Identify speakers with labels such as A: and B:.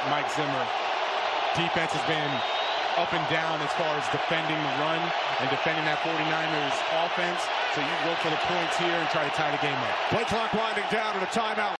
A: Mike Zimmer. Defense has been up and down as far as defending the run and defending that 49ers offense. So you look for the points here and try to tie the game up.
B: Play clock winding down and a timeout.